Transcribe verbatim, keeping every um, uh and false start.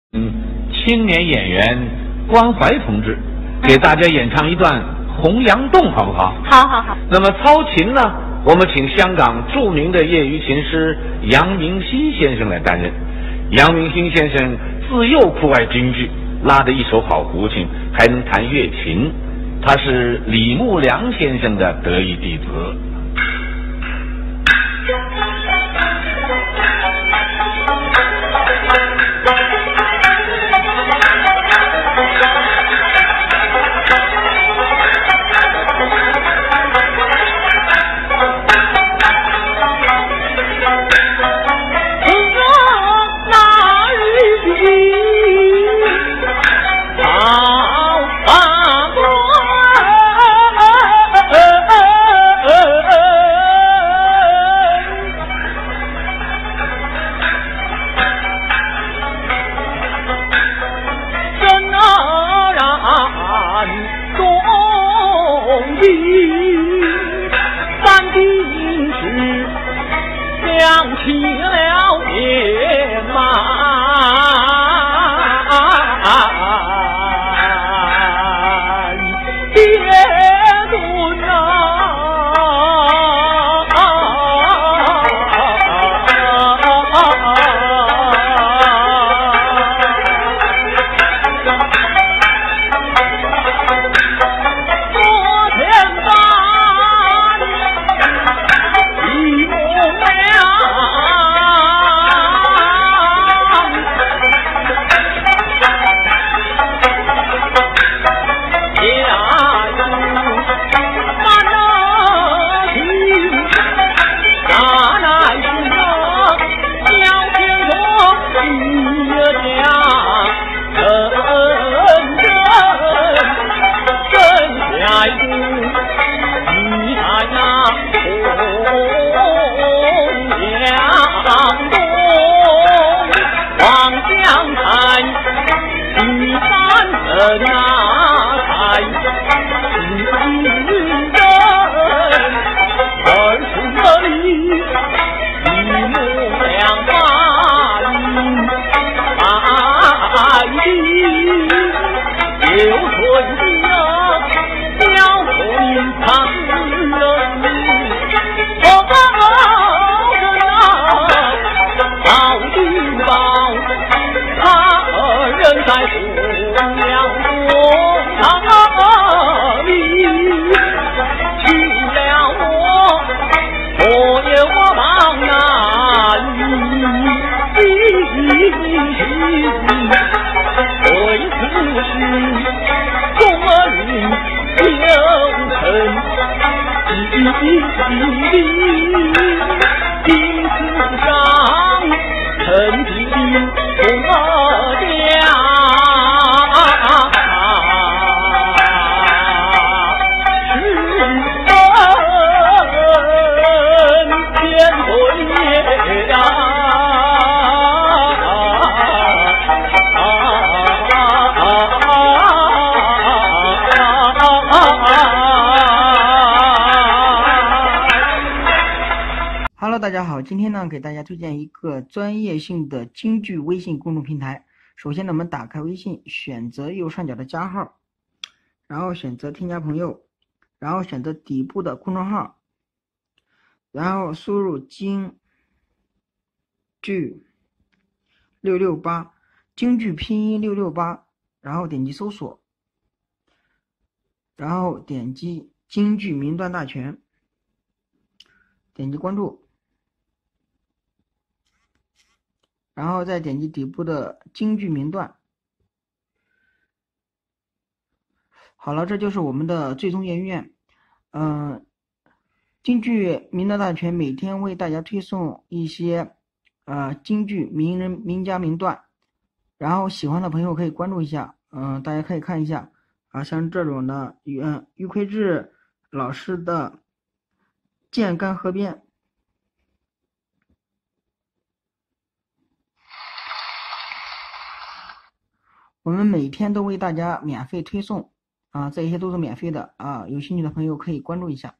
嗯，青年演员关怀同志给大家演唱一段《洪阳洞》，好不好？ 好好好。 那么操琴呢，我们请香港著名的业余琴师杨明新先生来担任。杨明新先生自幼酷爱京剧，拉着一手好胡琴，还能弹乐琴。他是李木良先生的得意弟子。 想起了爹妈，爹孙大家好，今天呢给大家推荐一个专业性的京剧微信公众平台。首先呢，我们打开微信，选择右上角的加号，然后选择添加朋友，然后选择底部的公众号，然后输入京剧六六八，京剧拼音六六八，然后点击搜索，然后点击京剧名段大全，点击关注，然后再点击底部的京剧名段。好了，这就是我们的最终演院。嗯、呃，京剧名段大全每天为大家推送一些呃京剧名人名家名段，然后喜欢的朋友可以关注一下。嗯、呃，大家可以看一下啊，像这种的，嗯，于魁智老师的《剑干河边》。我们每天都为大家免费推送啊，这些都是免费的啊，有兴趣的朋友可以关注一下。